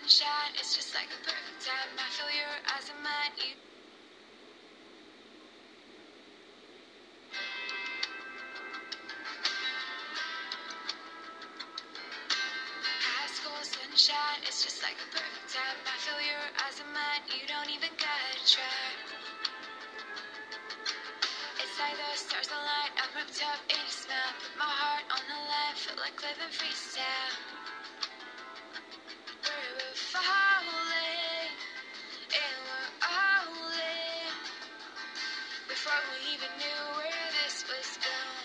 sunshine, it's just like a perfect time. I feel your eyes and mine. You high school sunshine, it's just like a perfect time. I feel your eyes and mine. You don't even gotta try. It's like the stars align. I'm ripped up in your smile. Put my heart on the line. Feel like living freestyle. We're falling, and we're all in. Before we even knew where this was going.